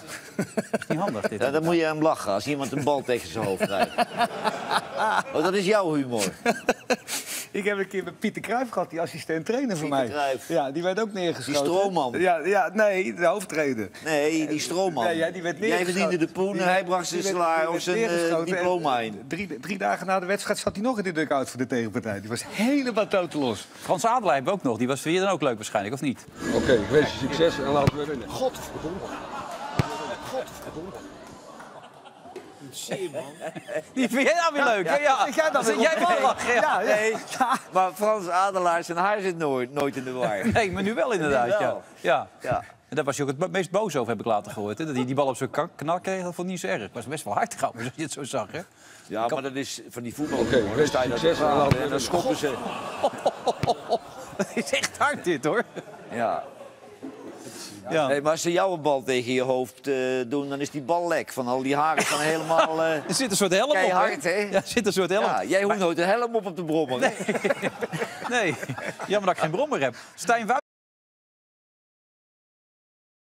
is niet handig, dit. Ja, dan moet je hem lachen als iemand een bal tegen zijn hoofd krijgt. Oh, dat is jouw humor. Ik heb een keer met Pieter Cruijff gehad, die assistent-trainer van mij. Pieter Cruijff. Ja, die werd ook neergeschoten. Die stroomman. Ja, nee, de hoofdtrainer. Nee, die stroomman. Ja, die werd Jij neergeschoten. verdiende de poen en hij bracht zijn salaris of zijn diploma in. Drie dagen na de wedstrijd zat hij nog in de dugout voor de tegenpartij. Die was helemaal totelos. Frans Adelaar hebben we ook nog. Die was voor je dan ook leuk waarschijnlijk, of niet? Oké, ik wens je succes en laten we winnen. Die vind jij nou weer leuk, hè? Ja. Vind jij dat weer Jij wel lachen, ja. Nee, maar Frans Adelaar, zijn haar zit nooit in de war. Nee, maar nu wel inderdaad, Nu wel. ja. Ja. En daar was je ook het meest boos over, heb ik later gehoord. Hè? Dat hij die bal op zijn knak kreeg, dat vond ik niet zo erg. Het was best wel hard trouwens, als je het zo zag, hè? Ja, maar dat is van die voetbal. Oké, ik wens je succes en laten we en dan schoppen ze. Dat is echt hard dit, hoor. Ja. Ja. Nee, maar als ze jou een bal tegen je hoofd doen, dan is die bal lek. Van al die haren van helemaal Er zit een soort helm keihard, op, hè? Ja, er zit een soort helm. Ja, jij hoeft nooit een helm op de brommer. Nee, jammer dat ik geen brommer heb. Stijn